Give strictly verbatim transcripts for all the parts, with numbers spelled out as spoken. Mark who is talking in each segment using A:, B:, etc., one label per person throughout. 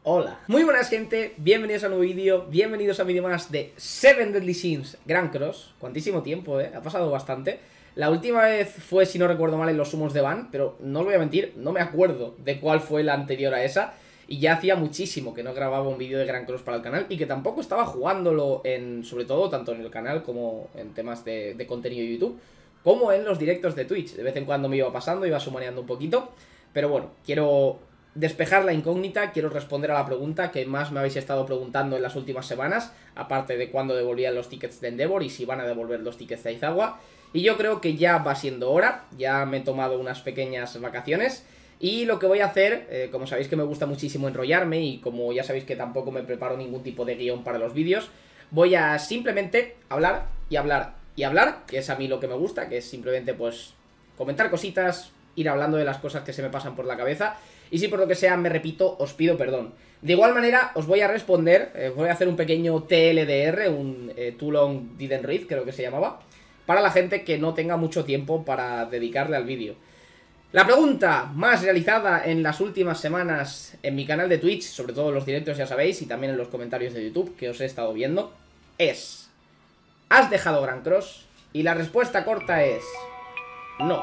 A: Hola, muy buenas gente, bienvenidos a un nuevo vídeo, bienvenidos a un vídeo más de Seven Deadly Sins Grand Cross. Cuantísimo tiempo, eh, ha pasado bastante. La última vez fue, si no recuerdo mal, en los Sumos de Van, pero no os voy a mentir, no me acuerdo de cuál fue la anterior a esa. Y ya hacía muchísimo que no grababa un vídeo de Grand Cross para el canal y que tampoco estaba jugándolo en, sobre todo, tanto en el canal como en temas de, de contenido de YouTube, como en los directos de Twitch. De vez en cuando me iba pasando, iba sumaneando un poquito, pero bueno, quiero despejar la incógnita, quiero responder a la pregunta que más me habéis estado preguntando en las últimas semanas, aparte de cuándo devolvían los tickets de Endeavor y si van a devolver los tickets de Aizawa. Y yo creo que ya va siendo hora, ya me he tomado unas pequeñas vacaciones y lo que voy a hacer, eh, como sabéis que me gusta muchísimo enrollarme y como ya sabéis que tampoco me preparo ningún tipo de guión para los vídeos, voy a simplemente hablar y hablar y hablar, que es a mí lo que me gusta, que es simplemente pues comentar cositas, ir hablando de las cosas que se me pasan por la cabeza. Y si por lo que sea me repito, os pido perdón. De igual manera, os voy a responder, eh, voy a hacer un pequeño T L D R, un eh, Too Long Didn't Read, creo que se llamaba, para la gente que no tenga mucho tiempo para dedicarle al vídeo. La pregunta más realizada en las últimas semanas en mi canal de Twitch, sobre todo en los directos ya sabéis, y también en los comentarios de YouTube que os he estado viendo, es: ¿has dejado Grand Cross? Y la respuesta corta es: no.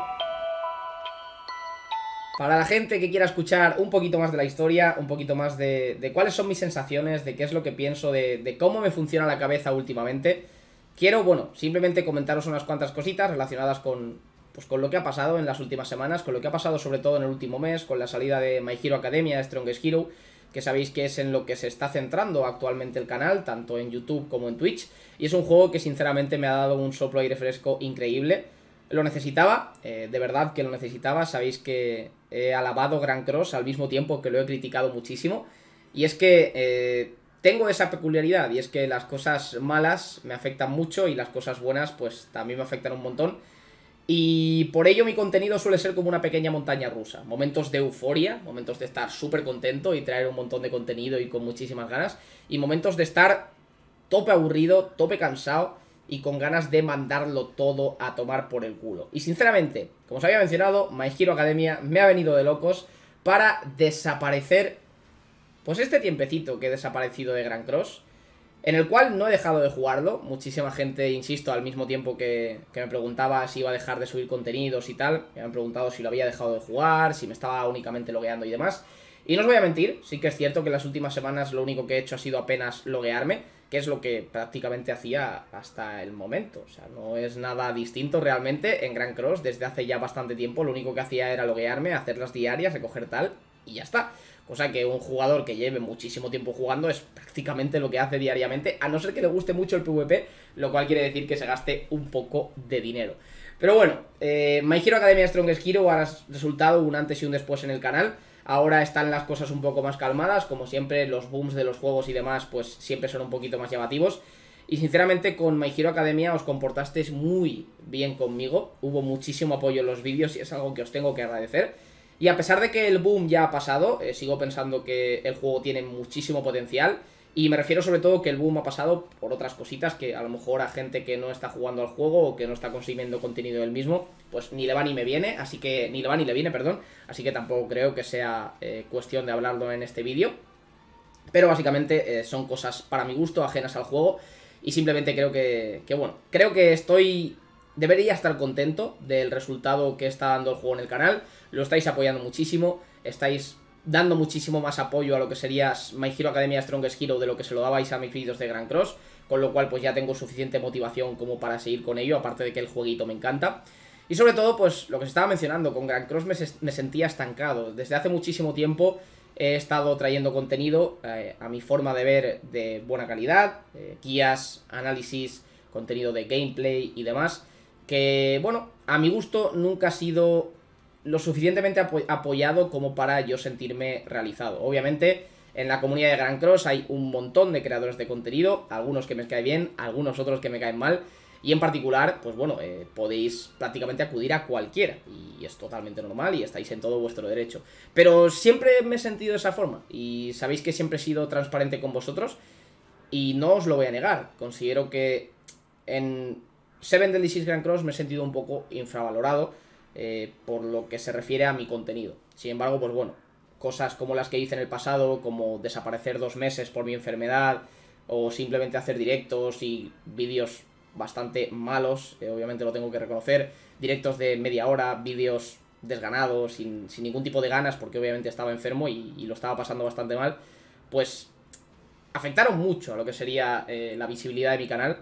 A: Para la gente que quiera escuchar un poquito más de la historia, un poquito más de, de cuáles son mis sensaciones, de qué es lo que pienso, de, de cómo me funciona la cabeza últimamente, quiero, bueno, simplemente comentaros unas cuantas cositas relacionadas con, pues, con lo que ha pasado en las últimas semanas, con lo que ha pasado sobre todo en el último mes, con la salida de My Hero Academia, de Strongest Hero, que sabéis que es en lo que se está centrando actualmente el canal, tanto en YouTube como en Twitch, y es un juego que sinceramente me ha dado un soplo de aire fresco increíble. Lo necesitaba, eh, de verdad que lo necesitaba. Sabéis que he alabado Grand Cross al mismo tiempo que lo he criticado muchísimo. Y es que eh, tengo esa peculiaridad, y es que las cosas malas me afectan mucho y las cosas buenas pues también me afectan un montón. Y por ello mi contenido suele ser como una pequeña montaña rusa. Momentos de euforia, momentos de estar súper contento y traer un montón de contenido y con muchísimas ganas. Y momentos de estar tope aburrido, tope cansado y con ganas de mandarlo todo a tomar por el culo. Y sinceramente, como os había mencionado, My Hero Academia me ha venido de locos para desaparecer, pues este tiempecito que he desaparecido de Grand Cross, en el cual no he dejado de jugarlo. Muchísima gente, insisto, al mismo tiempo que, que me preguntaba si iba a dejar de subir contenidos y tal, me han preguntado si lo había dejado de jugar, si me estaba únicamente logueando y demás. Y no os voy a mentir, sí que es cierto que en las últimas semanas lo único que he hecho ha sido apenas loguearme, que es lo que prácticamente hacía hasta el momento. O sea, no es nada distinto realmente en Grand Cross. Desde hace ya bastante tiempo lo único que hacía era loguearme, hacer las diarias, recoger tal, y ya está. Cosa que un jugador que lleve muchísimo tiempo jugando es prácticamente lo que hace diariamente, a no ser que le guste mucho el PvP, lo cual quiere decir que se gaste un poco de dinero. Pero bueno, eh, My Hero Academia Strongest Hero ha resultado un antes y un después en el canal. Ahora están las cosas un poco más calmadas, como siempre los booms de los juegos y demás pues siempre son un poquito más llamativos. Y sinceramente con My Hero Academia os comportasteis muy bien conmigo, hubo muchísimo apoyo en los vídeos y es algo que os tengo que agradecer. Y a pesar de que el boom ya ha pasado, eh, sigo pensando que el juego tiene muchísimo potencial. Y me refiero sobre todo que el boom ha pasado por otras cositas que a lo mejor a gente que no está jugando al juego o que no está consumiendo contenido del mismo, pues ni le va ni me viene, así que ni le va ni le viene, perdón. Así que tampoco creo que sea eh, cuestión de hablarlo en este vídeo. Pero básicamente eh, son cosas para mi gusto, ajenas al juego. Y simplemente creo que, que, bueno, creo que estoy... Debería estar contento del resultado que está dando el juego en el canal. Lo estáis apoyando muchísimo, estáis dando muchísimo más apoyo a lo que sería My Hero Academia Strongest Hero de lo que se lo dabais a mis vídeos de Grand Cross, con lo cual pues ya tengo suficiente motivación como para seguir con ello, aparte de que el jueguito me encanta. Y sobre todo pues lo que se estaba mencionando, con Grand Cross me, me sentía estancado. Desde hace muchísimo tiempo he estado trayendo contenido eh, a mi forma de ver de buena calidad, eh, guías, análisis, contenido de gameplay y demás, que bueno, a mi gusto nunca ha sido lo suficientemente apo apoyado como para yo sentirme realizado. Obviamente en la comunidad de Grand Cross hay un montón de creadores de contenido, algunos que me caen bien, algunos otros que me caen mal, y en particular, pues bueno, eh, podéis prácticamente acudir a cualquiera, y es totalmente normal y estáis en todo vuestro derecho. Pero siempre me he sentido de esa forma, y sabéis que siempre he sido transparente con vosotros, y no os lo voy a negar. Considero que en Seven Deadly Sins Grand Cross me he sentido un poco infravalorado, eh, por lo que se refiere a mi contenido. Sin embargo, pues bueno, cosas como las que hice en el pasado, como desaparecer dos meses por mi enfermedad, o simplemente hacer directos y vídeos bastante malos, eh, obviamente lo tengo que reconocer, directos de media hora, vídeos desganados, sin, sin ningún tipo de ganas, porque obviamente estaba enfermo y, y lo estaba pasando bastante mal, pues afectaron mucho a lo que sería eh, la visibilidad de mi canal.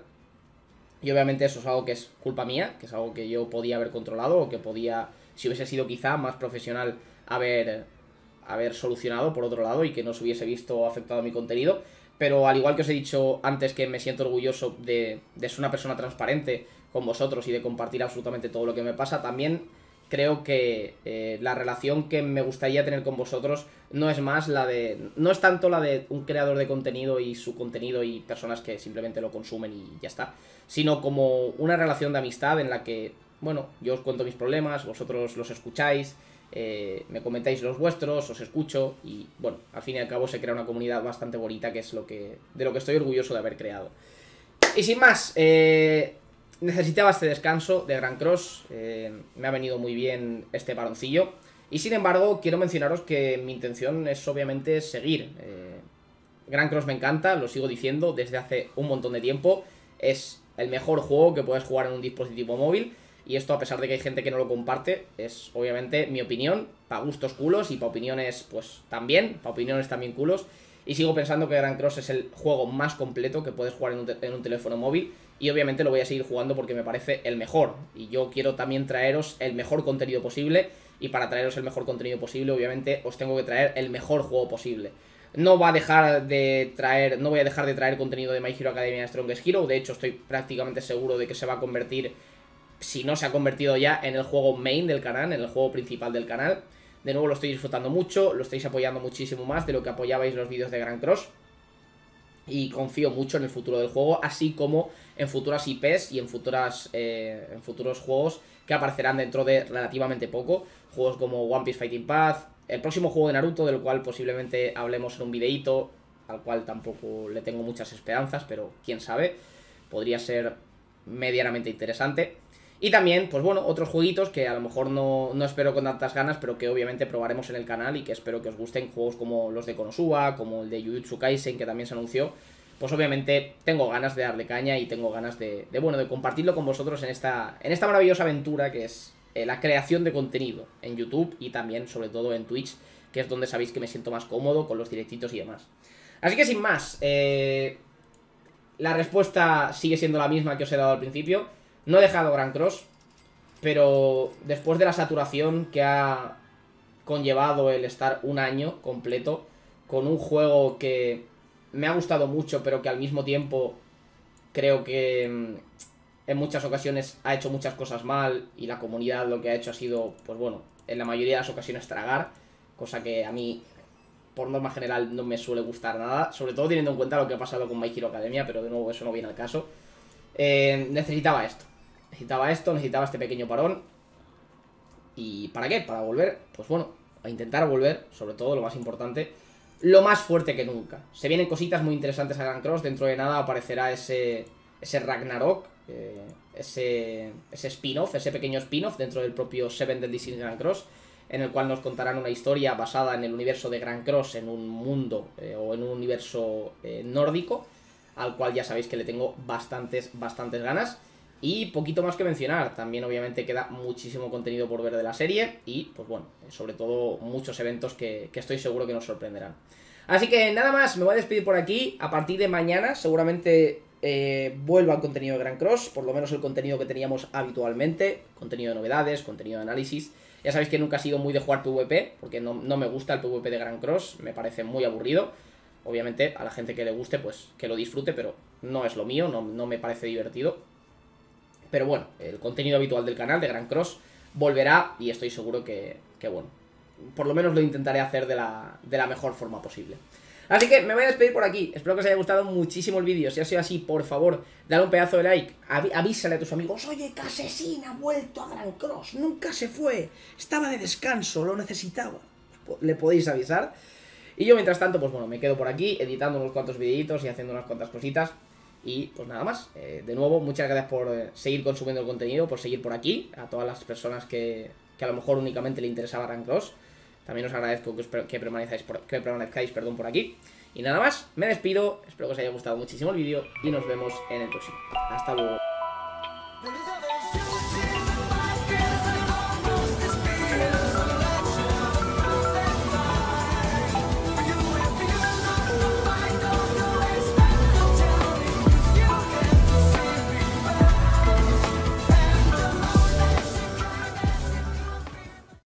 A: Y obviamente eso es algo que es culpa mía, que es algo que yo podía haber controlado, o que podía, si hubiese sido quizá más profesional, haber, haber solucionado por otro lado, y que no se hubiese visto afectado mi contenido. Pero al igual que os he dicho antes, que me siento orgulloso de, de ser una persona transparente con vosotros y de compartir absolutamente todo lo que me pasa, también creo que eh, la relación que me gustaría tener con vosotros no es más la de... No es tanto la de un creador de contenido y su contenido y personas que simplemente lo consumen y ya está, sino como una relación de amistad en la que, bueno, yo os cuento mis problemas, vosotros los escucháis, eh, me comentáis los vuestros, os escucho y, bueno, al fin y al cabo se crea una comunidad bastante bonita, que es lo que de lo que estoy orgulloso de haber creado. Y sin más, eh... necesitaba este descanso de Grand Cross, eh, me ha venido muy bien este paroncillo. Y sin embargo, quiero mencionaros que mi intención es obviamente seguir. Eh, Grand Cross me encanta, lo sigo diciendo desde hace un montón de tiempo. Es el mejor juego que puedes jugar en un dispositivo móvil. Y esto, a pesar de que hay gente que no lo comparte, es obviamente mi opinión, para gustos culos y para opiniones pues también, para opiniones también culos. Y sigo pensando que Grand Cross es el juego más completo que puedes jugar en un, en un teléfono móvil. Y obviamente lo voy a seguir jugando porque me parece el mejor. Y yo quiero también traeros el mejor contenido posible. Y para traeros el mejor contenido posible, obviamente, os tengo que traer el mejor juego posible. No va a dejar de traer, no voy a dejar de traer contenido de My Hero Academia Strongest Hero. De hecho, estoy prácticamente seguro de que se va a convertir, si no se ha convertido ya, en el juego main del canal, en el juego principal del canal. De nuevo lo estoy disfrutando mucho, lo estáis apoyando muchísimo más de lo que apoyabais los vídeos de Grand Cross. Y confío mucho en el futuro del juego, así como en futuras I Pes y en futuras eh, en futuros juegos que aparecerán dentro de relativamente poco. Juegos como One Piece Fighting Path, el próximo juego de Naruto, del cual posiblemente hablemos en un videíto, al cual tampoco le tengo muchas esperanzas, pero quién sabe, podría ser medianamente interesante. Y también, pues bueno, otros jueguitos que a lo mejor no, no espero con tantas ganas, pero que obviamente probaremos en el canal y que espero que os gusten. Juegos como los de Konosuba, como el de Jujutsu Kaisen, que también se anunció. Pues obviamente tengo ganas de darle caña y tengo ganas de, de bueno, de compartirlo con vosotros en esta, en esta maravillosa aventura que es eh, la creación de contenido en YouTube y también, sobre todo, en Twitch, que es donde sabéis que me siento más cómodo con los directitos y demás. Así que sin más, eh, la respuesta sigue siendo la misma que os he dado al principio. No he dejado Grand Cross, pero después de la saturación que ha conllevado el estar un año completo con un juego que me ha gustado mucho, pero que al mismo tiempo creo que en muchas ocasiones ha hecho muchas cosas mal y la comunidad lo que ha hecho ha sido, pues bueno, en la mayoría de las ocasiones tragar, cosa que a mí, por norma general, no me suele gustar nada, sobre todo teniendo en cuenta lo que ha pasado con My Hero Academia, pero de nuevo eso no viene al caso. Eh, necesitaba esto. Necesitaba esto, necesitaba este pequeño parón. ¿Y para qué? Para volver, pues bueno, a intentar volver, sobre todo lo más importante, lo más fuerte que nunca. Se vienen cositas muy interesantes a Grand Cross. Dentro de nada aparecerá ese, ese Ragnarok, eh, ese, ese spin-off, ese pequeño spin-off dentro del propio Seven Deadly Sins Grand Cross, en el cual nos contarán una historia basada en el universo de Grand Cross, en un mundo eh, o en un universo eh, nórdico, al cual ya sabéis que le tengo bastantes, bastantes ganas. Y poquito más que mencionar, también obviamente queda muchísimo contenido por ver de la serie y, pues bueno, sobre todo muchos eventos que, que estoy seguro que nos sorprenderán. Así que nada más, me voy a despedir por aquí. A partir de mañana seguramente eh, vuelva al contenido de Grand Cross, por lo menos el contenido que teníamos habitualmente, contenido de novedades, contenido de análisis. Ya sabéis que nunca he sido muy de jugar PvP, porque no, no me gusta el PvP de Grand Cross, me parece muy aburrido. Obviamente a la gente que le guste, pues que lo disfrute, pero no es lo mío, no, no me parece divertido. Pero bueno, el contenido habitual del canal de Grand Cross volverá y estoy seguro que, que bueno, por lo menos lo intentaré hacer de la, de la mejor forma posible. Así que me voy a despedir por aquí. Espero que os haya gustado muchísimo el vídeo. Si ha sido así, por favor, dale un pedazo de like. Avísale a tus amigos: oye, que Asesín ha vuelto a Grand Cross. Nunca se fue. Estaba de descanso, lo necesitaba. Le podéis avisar. Y yo, mientras tanto, pues bueno, me quedo por aquí editando unos cuantos videitos y haciendo unas cuantas cositas. Y pues nada más, eh, de nuevo, muchas gracias por eh, seguir consumiendo el contenido, por seguir por aquí, a todas las personas que, que a lo mejor únicamente le interesaba Grand Cross. También os agradezco que, os, que permanezcáis, por, que permanezcáis perdón, por aquí. Y nada más, me despido, espero que os haya gustado muchísimo el vídeo y nos vemos en el próximo. Hasta luego.